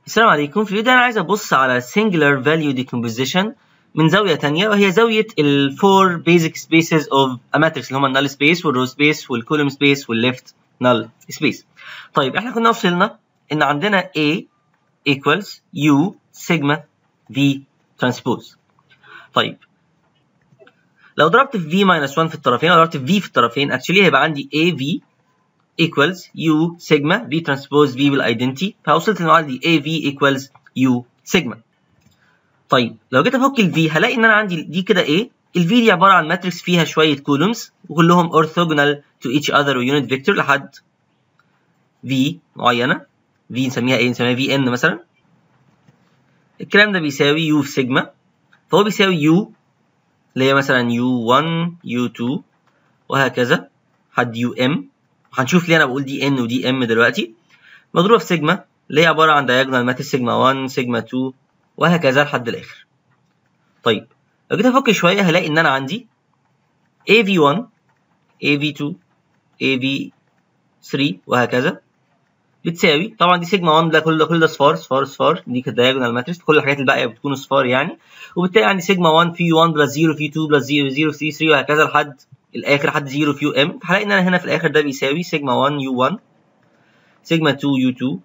السلام عليكم. في الفيديو ده انا عايز ابص على singular value decomposition من زاويه ثانيه، وهي زاويه ال 4 basic spaces of a matrix اللي هم النال سبيس والرو سبيس والكولوم سبيس والليفت نال سبيس. طيب احنا كنا وصلنا ان عندنا A equals U sigma V transpose. طيب لو ضربت في V minus 1 في الطرفين، لو ضربت في V في الطرفين actually هيبقى عندي AV equals U sigma V transpose V بالايدنتي، فوصلت انه عندي AV equals U sigma. طيب لو جيت افك ال V هلاقي ان انا عندي دي كده ايه؟ ال V دي عباره عن ماتريكس فيها شويه كولومز وكلهم orthogonal to each other ويونت فيكتور لحد V معينه، V نسميها ايه؟ نسميها VN مثلا. الكلام ده بيساوي U في سيجما، فهو بيساوي U اللي هي مثلا U1 U2 وهكذا لحد UM. هنشوف ليه انا بقول دي ان ودي ام دلوقتي، مضروبه في سيجما اللي هي عباره عن دايجونال ماتريكس سيجما 1 سيجما 2 وهكذا لحد الاخر. طيب لو جيت افك شويه هلاقي ان انا عندي AV1 AV2 AV3 وهكذا بتساوي، طبعا دي سيجما 1 ده كل ده صفار صفار صفار، دي كانت دايجونال ماتريكس، كل الحاجات الباقيه بتكون صفار يعني، وبالتالي عندي سيجما 1 في 1 بلس 0 في 2 بلس 0 0 في 3 وهكذا لحد الاخر لحد 0 في يو ام. فهلاقي ان انا هنا في الاخر ده بيساوي سيجما 1 يو 1 سيجما 2 يو 2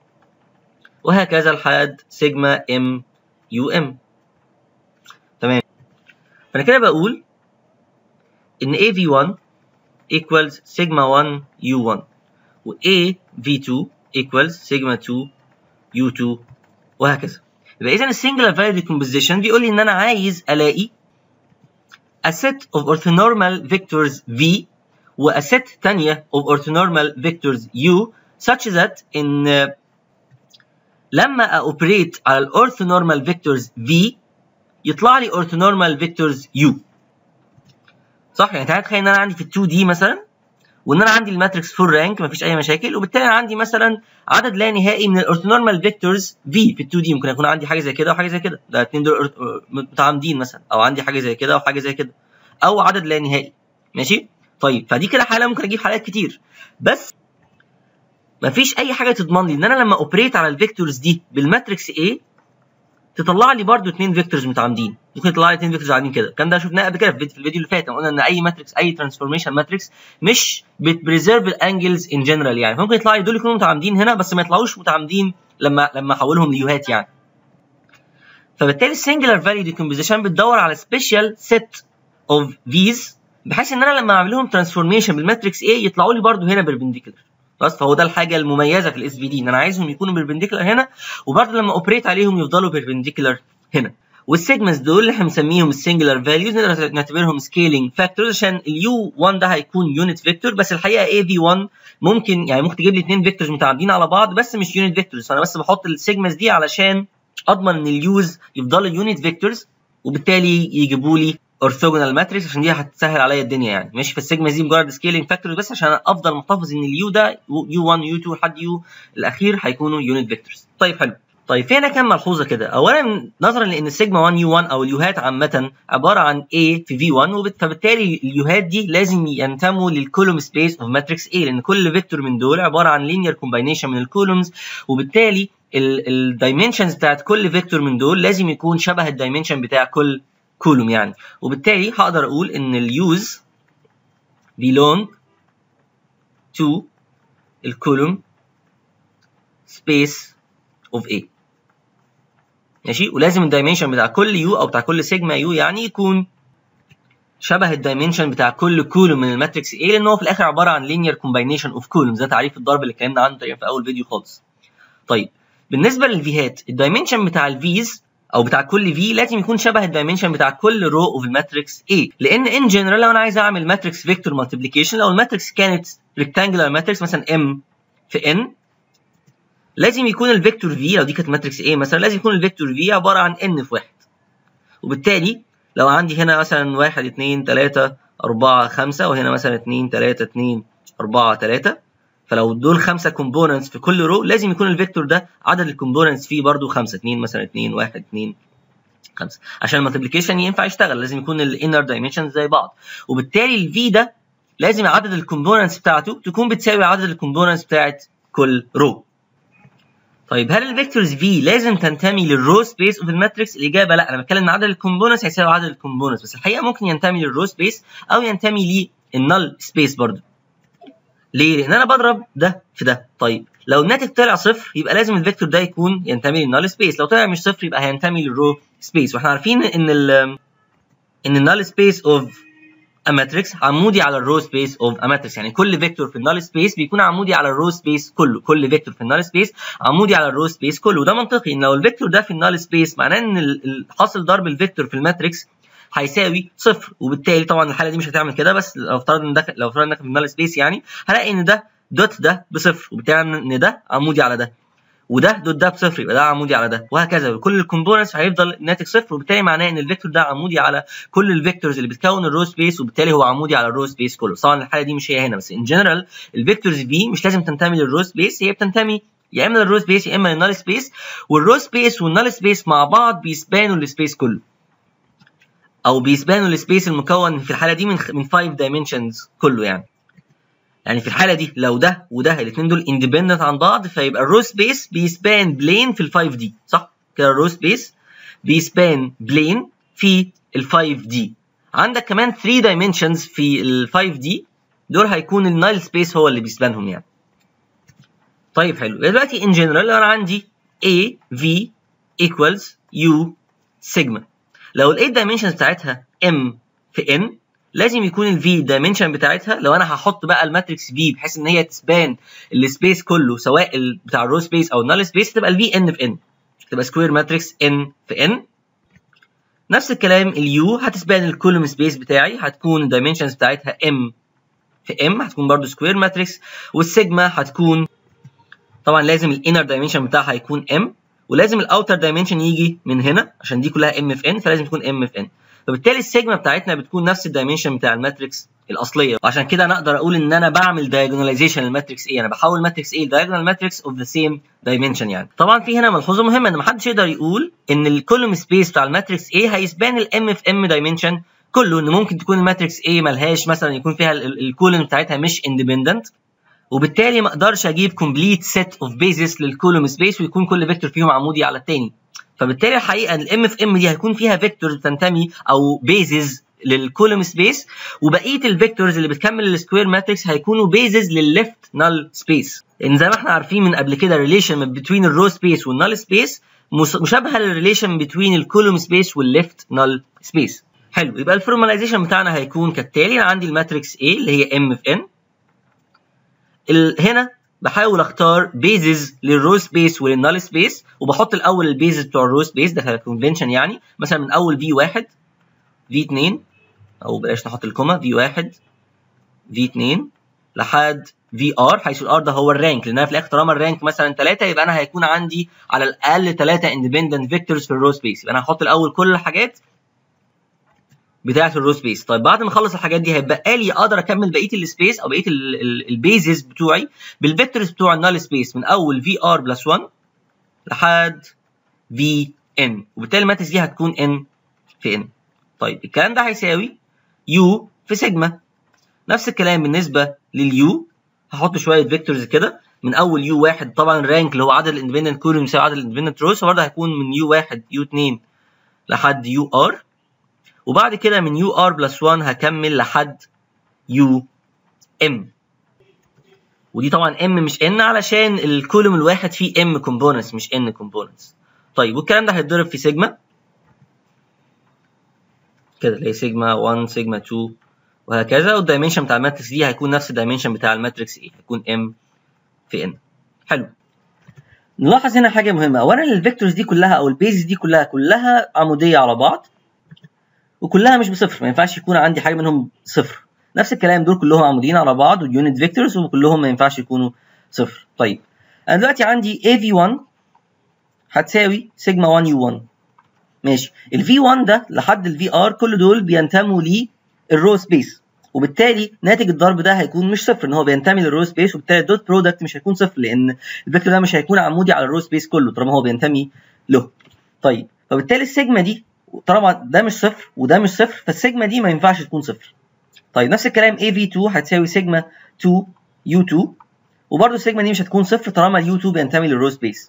وهكذا لحد سيجما ام يو ام. تمام، فانا كده بقول ان AV1 equals سيجما 1 يو 1 و AV2 equals سيجما 2 يو 2 وهكذا. يبقى اذا السنجلر فاليو ديكومبوزيشن بيقول لي ان انا عايز الاقي a set of orthonormal vectors V و a set ثانيه of orthonormal vectors U such that ان لما اوبريت على الاورثونورمال فيكتورز V يطلع لي orthonormal vectors U. صح؟ يعني تعالى تخيل ان انا عندي في ال 2 دي مثلا، وان انا عندي الماتريكس فول رانك مفيش اي مشاكل، وبالتالي انا عندي مثلا عدد لا نهائي من الاورثونورمال فيكتورز V في ال 2 دي. ممكن يكون عندي حاجه زي كده وحاجه زي كده، ده الاثنين دول متعامدين مثلا، او عندي حاجه زي كده وحاجه زي كده، او عدد لا نهائي. ماشي؟ طيب فدي كده حاله، ممكن اجيب حالات كتير، بس مفيش اي حاجه تضمن لي ان انا لما اوبريت على الفيكتورز دي بالماتريكس A تطلع لي برده اثنين فيكتورز متعامدين. ممكن يطلع لي اثنين فيكتورز عاملين كده، الكلام ده شفناه قبل كده في الفيديو اللي فات، قلنا ان اي ماتريكس اي ترانسفورميشن ماتريكس مش بتبريزيرف الانجلز ان جنرال، يعني فممكن يطلع لي دول يكونوا متعامدين هنا بس ما يطلعوش متعامدين لما احولهم ليوهات يعني. فبالتالي السنجلر فاليو ديكومبوزيشن بتدور على سبيشال سيت اوف فيز بحيث ان انا لما اعمل لهم ترانسفورميشن بالماتريكس A يطلعوا لي برده هنا بيربنديكولار. خلاص، فهو ده الحاجه المميزه في الاس في دي، ان انا عايزهم يكونوا بيربنديكولار هنا، وبرده لما اوبريت عليهم يفضلوا بيربنديكولار هنا. والسيجماز دول اللي احنا بنسميهم السنجلر فاليوز نقدر نعتبرهم سكيلينج فاكتورز، عشان اليو 1 ده هيكون يونت فيكتور، بس الحقيقه اي في 1 ممكن تجيب لي اثنين فيكتورز متعامدين على بعض بس مش يونت فيكتورز، فانا بس بحط السيجماز دي علشان اضمن ان اليوز يفضلوا يونت فيكتورز، وبالتالي يجيبوا لي اورثوجونال ماتريكس، عشان دي هتسهل عليا الدنيا يعني. ماشي، فالسيجما دي مجرد سكيلينج فاكتورز بس عشان افضل محتفظ ان اليو ده يو 1 يو 2 لحد يو الاخير هيكونوا يونت فيكتورز. طيب حلو. طيب في هنا كام ملحوظه كده. اولا نظرا لان السيجما 1 يو 1 او اليوهات عامه عباره عن A في في 1، فبالتالي اليوهات دي لازم ينتموا للكولوم سبيس اوف ماتريكس A، لان كل فيكتور من دول عباره عن لينير كومباينيشن من الكولومز، وبالتالي الدايمنشنز بتاعت كل فيكتور من دول لازم يكون شبه الدايمنشن بتاع كل كولوم يعني. وبالتالي هقدر اقول ان اليوز belong to الكولوم سبيس اوف A. ماشي، ولازم الدايمنشن بتاع كل يو او بتاع كل سيجما يو يعني يكون شبه الدايمنشن بتاع كل كولوم من الماتريكس A، لان هو في الاخر عباره عن linear combination of columns. ده تعريف الضرب اللي اتكلمنا عنه تقريبا في اول فيديو خالص. طيب بالنسبه للفيهات، الدايمنشن بتاع الفيز او بتاع كل في لازم يكون شبه الدايمنشن بتاع كل رو اوف الماتريكس A، لان ان جنرال لو انا عايز اعمل ماتريكس فيكتور مالتيبليكيشن، لو الماتريكس كانت ريكتانجلر ماتريكس مثلا M في N، لازم يكون الفيكتور في، لو دي كانت ماتريكس A مثلا، لازم يكون الفيكتور في عباره عن N في 1. وبالتالي لو عندي هنا مثلا 1 2 3 4 5 وهنا مثلا 2 3 2 4 3، فلو دول 5 كومبوننتس في كل رو لازم يكون الفيكتور ده عدد الكومبوننتس فيه برضو 5. 2 مثلا 2 1 2 5 عشان المالتيبليكيشن ينفع يشتغل، لازم يكون الانر دايمنشنز زي بعض، وبالتالي الفي ده لازم عدد الكومبوننتس بتاعته تكون بتساوي عدد الكومبوننتس بتاعت كل رو. طيب هل الفيكتورز في لازم تنتمي للرو سبيس اوف الماتريكس؟ الاجابه لا. انا بتكلم ان عدد الكومبوننتس هيساوي عدد الكومبوننتس، بس الحقيقه ممكن ينتمي للرو سبيس او ينتمي للنل سبيس برضه. ليه؟ لان انا بضرب ده في ده. طيب لو الناتج طلع صفر يبقى لازم الفيكتور ده يكون ينتمي للنل سبيس، لو طلع مش صفر يبقى هينتمي للرو سبيس. واحنا عارفين ان النل سبيس اوف a matrix عمودي على الرو سبيس اوف a matrix، يعني كل فيكتور في النل سبيس بيكون عمودي على الرو سبيس كله، كل فيكتور في النل سبيس عمودي على الرو سبيس كله. وده منطقي، ان لو الفيكتور ده في النل سبيس معناه ان حاصل ضرب الفيكتور في الماتريكس هيساوي صفر، وبالتالي طبعا الحاله دي مش هتعمل كده، بس لو افترضنا ان ده في النل سبيس يعني هلاقي ان ده دوت ده بصفر، وبالتالي ان ده عمودي على ده، وده دوت ده بصفر يبقى ده عمودي على ده، وهكذا. كل الكومبوننتس هيفضل الناتج صفر، وبالتالي معناه ان الفيكتور ده عمودي على كل الفيكتورز اللي بتكون الرو سبيس، وبالتالي هو عمودي على الرو سبيس كله. طبعا الحاله دي مش هي هنا، بس ان جنرال الفيكتورز في مش لازم تنتمي للرو سبيس، هي بتنتمي يا اما للرو سبيس يا اما للنال سبيس، والرو سبيس والنال سبيس مع بعض بيسبانوا السبيس كله، او بيسبانوا السبيس المكون في الحاله دي من 5 دايمنشنز كله. يعني في الحاله دي لو ده وده الاثنين دول اندبندنت عن بعض، فيبقى الرو سبيس بيسبان بلين في ال5 دي، صح كده؟ الرو سبيس بيسبان بلين في ال5 دي. عندك كمان 3 دايمنشنز في ال5 دي، دول هيكون النايل سبيس هو اللي بيسبانهم يعني. طيب حلو. دلوقتي ان جنرال انا عندي A V equals U سيجما. لو ال8 دايمنشنز بتاعتها M في N، لازم يكون الفي دايمنشن بتاعتها، لو انا هحط بقى الماتريكس في بحيث ان هي تسبان السبيس كله سواء بتاع الرو سبيس او النال سبيس، تبقى الفي ان في ان، تبقى سكوير ماتريكس ان في ان. نفس الكلام اليو هتسبان الكولوم سبيس بتاعي، هتكون الدايمنشنز بتاعتها ام في ام، هتكون برضو سكوير ماتريكس. والسيجما هتكون طبعا لازم الانر دايمنشن بتاعها يكون ام، ولازم الاوتر دايمنشن يجي من هنا عشان دي كلها ام في ان، فلازم تكون ام في ان. فبالتالي السيجما بتاعتنا بتكون نفس الدايمنشن بتاع الماتريكس الاصليه، وعشان كده انا اقدر اقول ان انا بعمل دايجوناليزيشن للماتريكس ايه، انا بحول ماتريكس ايه لدايجونال ماتريكس اوف ذا سيم دايمنشن يعني. طبعا في هنا ملحوظه مهمه، ان محدش يقدر يقول ان الكولوم سبيس بتاع الماتريكس ايه هيسبان الام في ام دايمنشن كله، ان ممكن تكون الماتريكس ايه ملهاش مثلا يكون فيها الكولوم بتاعتها مش اندبندنت، وبالتالي ما اقدرش اجيب كومبليت سيت اوف بيزس للكولوم سبيس ويكون كل فيكتور فيهم عمودي على الثاني. فبالتالي الحقيقه الام في ام دي هيكون فيها فيكتورز بتنتمي او بيزز للكولوم سبيس، وبقيه الفيكتورز اللي بتكمل السكوير ماتريكس هيكونوا بيزز للليفت نال سبيس. لان زي ما احنا عارفين من قبل كده الريليشن بين الرو سبيس والنال سبيس مشابهه للريليشن بين الكولوم سبيس والليفت نال سبيس. حلو. يبقى الفورماليزيشن بتاعنا هيكون كالتالي: انا عندي الماتريكس A اللي هي ام في ان، هنا بحاول اختار بيزز للرو سبيس وللنال سبيس، وبحط الاول البيزز بتوع الرو سبيس، ده كونفنشن يعني، مثلا من اول V1 V2 او بلاش نحط الكوما، V1 V2 لحد VR، حيث الار ده هو الرانك، لان انا في الاخر طالما الرانك مثلا 3 يبقى انا هيكون عندي على الاقل 3 اندبندنت فيكتورز في الرو سبيس، يبقى انا هحط الاول كل الحاجات بتاعه الرو سبيس. طيب بعد ما اخلص الحاجات دي هيبقى لي اقدر اكمل بقيه السبيس او بقيه البيزز بتوعي بالفيكتورز بتوع النال سبيس من اول VR بلس 1 لحد VN، وبالتالي الماتريكس دي هتكون N في N. طيب الكلام ده هيساوي U في سيجما. نفس الكلام بالنسبه لليو، هحط شويه فيكتورز كده من اول U1، طبعا الرانك اللي هو عدد الاندبندنت كولوم يساوي عدد الاندبندنت روز، فبرضه هيكون من U1 U2 لحد UR، وبعد كده من UR بلس 1 هكمل لحد UM، ودي طبعا M مش N علشان الكولوم الواحد فيه M كومبوننتس مش N كومبوننتس. طيب والكلام ده هيتضرب في سيجما كده اللي هي سيجما 1 سيجما 2 وهكذا، والدايمنشن بتاع الماتريكس دي هيكون نفس الدايمنشن بتاع الماتريكس ايه، هيكون M في N. حلو. نلاحظ هنا حاجه مهمه، اولا الفيكتورز دي كلها او البيزز دي كلها عموديه على بعض وكلها مش بصفر، ما ينفعش يكون عندي حاجه منهم صفر. نفس الكلام دول كلهم عموديين على بعض واليونت فيكتورز وكلهم ما ينفعش يكونوا صفر. طيب انا دلوقتي عندي AV1 هتساوي سيجما 1 U1، ماشي. ال V1 ده لحد ال VR كل دول بينتموا للرو سبيس، وبالتالي ناتج الضرب ده هيكون مش صفر، ان هو بينتمي للرو سبيس، وبالتالي الدوت برودكت مش هيكون صفر لان الفيكتور ده مش هيكون عمودي على الرو سبيس كله طالما هو بينتمي له. طيب فبالتالي السيجما دي طالما ده مش صفر وده مش صفر، فالسيجما دي ما ينفعش تكون صفر. طيب نفس الكلام AV2 هتساوي سيجما 2 U2، وبرده السيجما دي مش هتكون صفر طالما الU2 بينتمي للرو سبيس.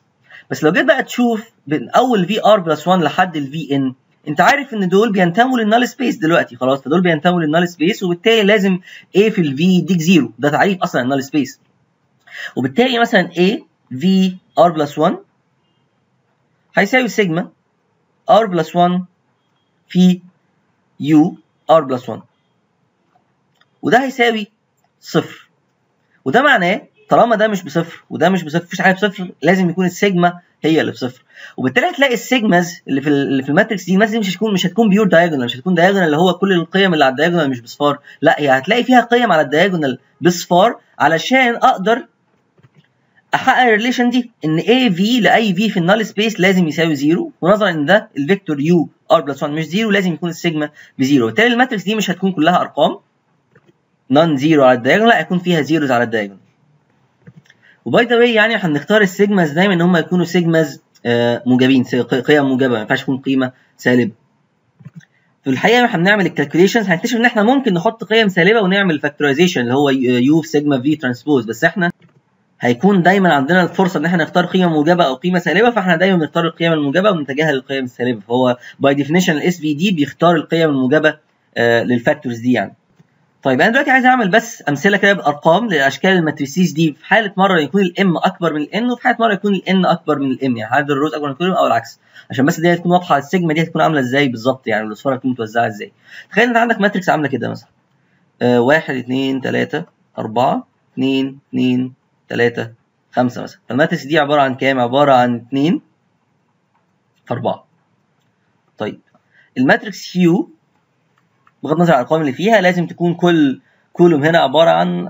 بس لو جيت بقى تشوف من اول في ار بلس 1 لحد الفي ان، انت عارف ان دول بينتموا للنال سبيس دلوقتي خلاص، فدول بينتموا للنال سبيس، وبالتالي لازم A في الفي يديك 0، ده تعريف اصلا النال سبيس. وبالتالي مثلا A في ار بلس 1 هيساوي سيجما ار بلس 1 في يو ار بلس 1، وده هيساوي صفر. وده معناه طالما ده مش بصفر وده مش بصفر، مفيش حاجه بصفر، لازم يكون السيجما هي اللي بصفر. وبالتالي هتلاقي السيجماز اللي في الماتريكس دي مثلا مش هتكون بيور دايجونال، مش هتكون دايجونال اللي هو كل القيم اللي على الدايجونال مش بصفار، لا هي هتلاقي فيها قيم على الدايجونال بصفار علشان اقدر احقق الريليشن دي ان اي في لاي في في النال سبيس لازم يساوي 0، ونظرا ان ده الفيكتور يو ار بلس 1 مش 0 لازم يكون السيجما بزيرو. وبالتالي الماتريكس دي مش هتكون كلها ارقام نون زيرو على الدايجونال، لا هيكون فيها زيروز على الدايجونال. وباي ذا واي يعني هنختار السيجماز دايما ان هم يكونوا سيجماز موجبين، قيم موجبه، ما ينفعش تكون قيمه سالبه. في الحقيقه احنا بنعمل الكالكوليشنز هنكتشف ان احنا ممكن نحط قيم سالبه ونعمل فاكتورايزيشن اللي هو يو في سيجما في ترانسبوز، بس احنا هيكون دايما عندنا الفرصه ان احنا نختار قيمه موجبه او قيمه سالبه، فاحنا دايما بنختار القيم الموجبه ونتجاهل القيم السالبه. فهو باي ديفينيشن الاس في دي بيختار القيم الموجبه للفاكتورز دي يعني. طيب انا دلوقتي عايز اعمل بس امثله كده بارقام لاشكال الماتريسيز دي، في حاله مره يكون الام اكبر من الان، وفي حاله مره يكون الان اكبر من الام، يعني حاله الروز اكبر من الكولوم او العكس، عشان بس دي تكون واضحه السيجما دي هتكون عامله ازاي بالظبط يعني، والاصفار هتكون متوزعه ازاي. تخيل انت عندك ماتريكس عامله كده مثلا 1 2 3 4 2 2 3 5 مثلا، فالماتريكس دي عباره عن كام؟ عباره عن 2 في 4. طيب الماتريكس يو بغض النظر عن الارقام اللي فيها لازم تكون كل كولوم هنا عباره عن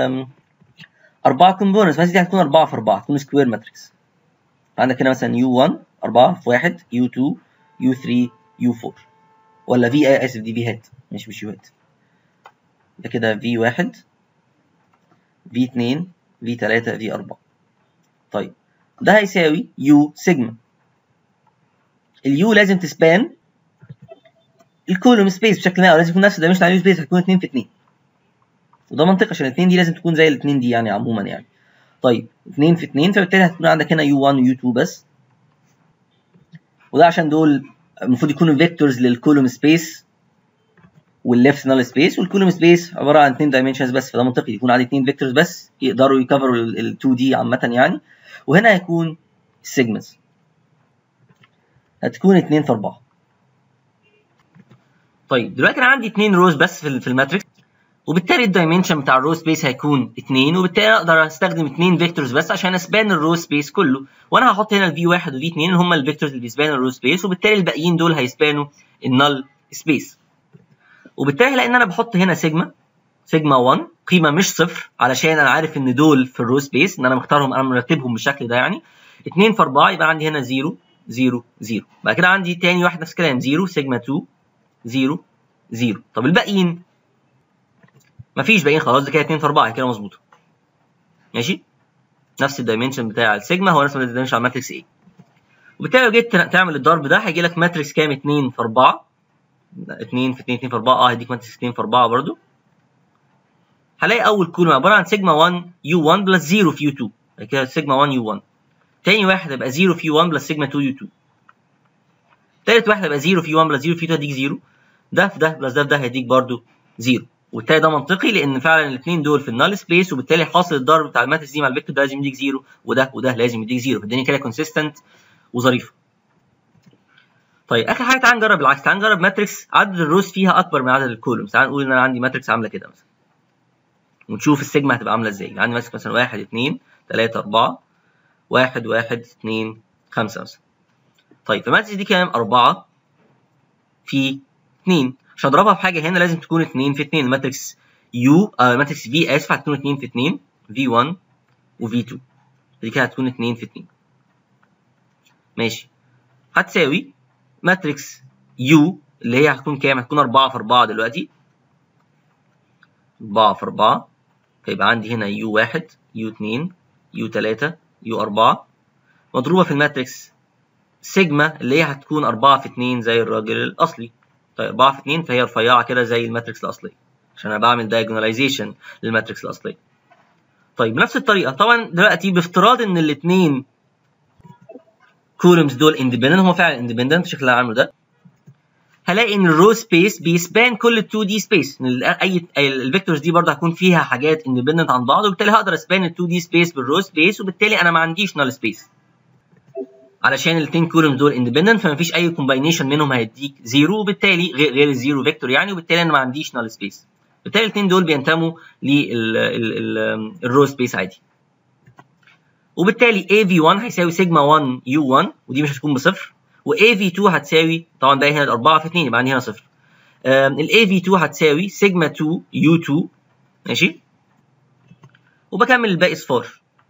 4 كومبوننتس، بس دي هتكون 4 في 4 هتكون سكوير ماتريكس. عندك هنا مثلا U1 4 في 1 U2 U3 U4 ولا في اسف دي في هات مش يوهات، ده كده V1 V2 V3 V4. طيب ده هيساوي U سيجما. اليو لازم تسبان الكولوم سبيس بشكل ما، او لازم يكون نفس الدايمنشن على اليو سبيس، هتكون 2 في 2، وده منطقي عشان الاثنين دي لازم تكون زي الاثنين دي يعني عموما يعني. طيب 2 في 2 فبالتالي هتكون عندك هنا U1 و U2 بس، وده عشان دول المفروض يكونوا فيكتورز للكولوم سبيس والليفت نال سبيس، والكولوم سبيس عباره عن 2 دايمنشنز بس، فده منطقي يكون عندي 2 فيكتورز بس يقدروا يكفروا ال 2 دي عامه يعني. وهنا هيكون السيجماز هتكون 2 في 4. طيب دلوقتي انا عندي 2 روز بس في الماتريكس، وبالتالي الدايمنشن بتاع الرو سبيس هيكون 2، وبالتالي اقدر استخدم 2 فيكتورز بس عشان اسبان الرو سبيس كله، وانا هحط هنا الفي 1 والفي 2 اللي هم الفيكتورز اللي بيسبانوا الرو سبيس، وبالتالي الباقيين دول هيسبانوا النال سبيس. وبالتالي لان انا بحط هنا سيجما 1 قيمه مش صفر علشان انا عارف ان دول في الرو سبيس، ان انا مختارهم انا مرتبهم بالشكل ده يعني 2 في 4 يبقى عندي هنا 0 0 0. بعد كده عندي تاني واحد نفس الكلام 0 سيجما 2 0 0. طب الباقيين مفيش باقيين خلاص، ده كده 2 في 4 كده مظبوطه ماشي، نفس الدايمنشن بتاع السيجما هو نفس الدايمنشن على الماتريكس A. وبالتالي لو جيت تعمل الضرب ده هيجي لك ماتريكس كام؟ 2 في 4 2 في 2 2 في 4 هيديك ماتريكس 2 في 4 برضو. هلاقي اول كولوم عباره عن سيجما 1 U1 بلس 0 في U2، بعد كده سيجما 1 U1. تاني واحد هيبقى 0 في U1 بلس سيجما 2 U2. تالت واحد هيبقى 0 في U1 بلس 0 في U2 هيديك 0. ده في ده بلس ده في ده هيديك برضو 0. وبالتالي ده منطقي لان فعلا الاثنين دول في النال سبيس، وبالتالي حاصل الضرب بتاع الماتريكس دي مع الفيكتور ده لازم يديك 0، وده لازم يديك 0، فالدنيا كده كونسيستنت وظريفه. طيب اخر حاجه تعال نجرب العكس، تعال نجرب ماتريكس عدد الروز فيها اكبر من عدد الكولومز. تعال نقول ان انا عندي ماتريكس عامله كده مثلا، ونشوف السيجما هتبقى عامله ازاي. عندي ماسك مثلا 1 2 3 4 1 1 2 5 مثلا. طيب فالماتريكس دي كام؟ 4 في 2. عشان اضربها في حاجه هنا لازم تكون 2 في 2. الماتريكس الماتريكس في اسف هتكون 2 في 2 V1 وV2، دي كده هتكون 2 في 2 ماشي، هتساوي ماتريكس U اللي هي هتكون كام؟ هتكون 4 في 4 دلوقتي، 4 في 4 فيبقى عندي هنا U1 U2 U3 U4 مضروبه في الماتريكس سيجما اللي هي هتكون 4 في 2 زي الراجل الاصلي. طيب 4 في 2 فهي رفيعه كده زي الماتريكس الاصليه عشان انا بعمل دايجوناليزيشن للماتريكس الاصليه. طيب بنفس الطريقه طبعا دلوقتي بافتراض ان الاثنين كولومز دول اندبندنت، هم فعلا اندبندنت الشكل اللي عامله ده. هلاقي ان الرو سبيس بيسبان كل ال 2 دي سبيس، اي الفيكتورز دي برضه هيكون فيها حاجات اندبندنت عن بعض، وبالتالي هقدر اسبان ال 2 دي سبيس بالرو سبيس، وبالتالي انا ما عنديش نال سبيس علشان الاثنين كولومز دول اندبندنت، فما فيش اي كومباينيشن منهم هيديك زيرو، وبالتالي غير الزيرو فيكتور يعني، وبالتالي انا ما عنديش نال سبيس. بالتالي الاثنين دول بينتموا للرو سبيس عادي. وبالتالي AV1 هيساوي سيجما 1 U1، ودي مش هتكون بصفر، و AV2 هتساوي طبعا ده هنا 4 في 2 يبقى عندي هنا صفر. ال AV2 هتساوي سيجما 2 U2 ماشي، وبكمل الباقي صفار.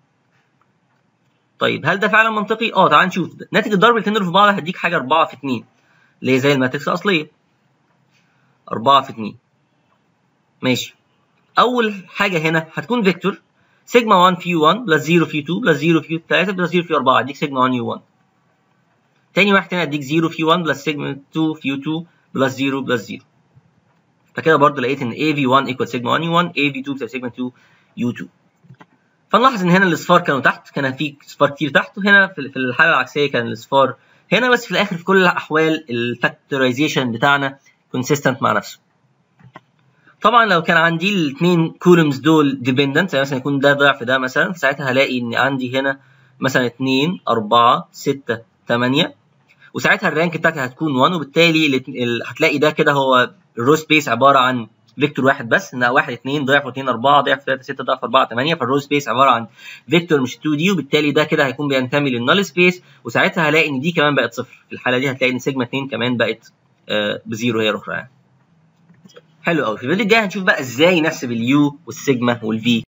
طيب هل ده فعلا منطقي؟ تعال نشوف. ناتج الضرب الاثنين دول في بعض هديك حاجه 4 في 2 اللي هي زي الماتريكس الاصليه 4 في 2 ماشي. اول حاجه هنا هتكون فيكتور سيجما 1 في U1 بلس 0 في U2 بلس 0 في U3 بلس 0 في 4 اديك سيجما 1 U1. تاني واحد هنا اديك 0 في 1 بلس سيجما 2 في U2 بلس 0 بلس 0. فكده برضه لقيت ان AV1 ايكوال سيجما 1 U1، AV2 بتساوي سيجما 2 U2. فنلاحظ ان هنا الاصفار كانوا تحت، كان في اصفار كتير تحت، وهنا في الحاله العكسيه كان الاصفار هنا، بس في الاخر في كل الاحوال الفاكتورايزيشن بتاعنا كونسيستنت مع نفسه. طبعا لو كان عندي الاثنين كولومز دول ديبندنت، يعني مثلا يكون ده ضعف ده مثلا، ساعتها هلاقي ان عندي هنا مثلا 2 4 6 8، وساعتها الرانك بتاعتي هتكون 1، وبالتالي هتلاقي ده كده هو الرو سبيس عباره عن فيكتور واحد بس، ان 1 2 ضعف 2 4 ضعف 3 6 ضعف 4 8، فالرو سبيس عباره عن فيكتور مش 2 دي، وبالتالي ده كده هيكون بينتمي للنال سبيس، وساعتها هلاقي ان دي كمان بقت صفر. في الحاله دي هتلاقي ان سيجما 2 كمان بقت بزيرو هي الاخرى يعني. حلو قوي. في الفيديو الجاي هنشوف بقى ازاي نحسب اليو والسيجما والفي